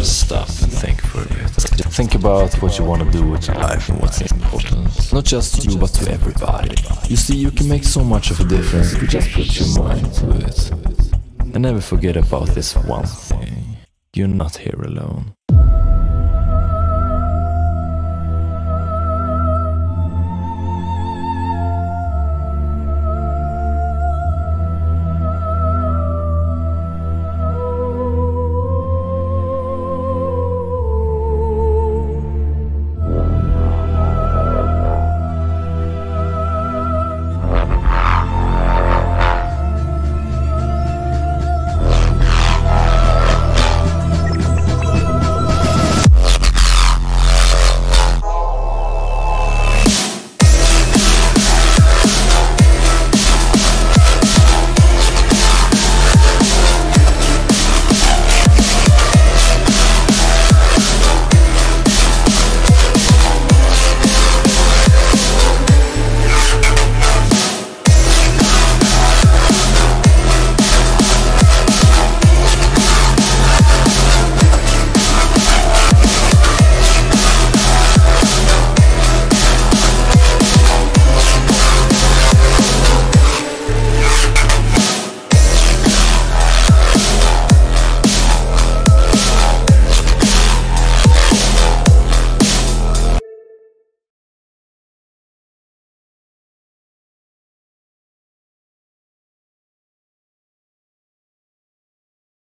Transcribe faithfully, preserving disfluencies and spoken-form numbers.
just stop and think for a bit. Think about what you want to do with your life and what's important. Not just to you, but to everybody. You see, you can make so much of a difference if you just put your mind to it. And never forget about this one thing. You're not here alone.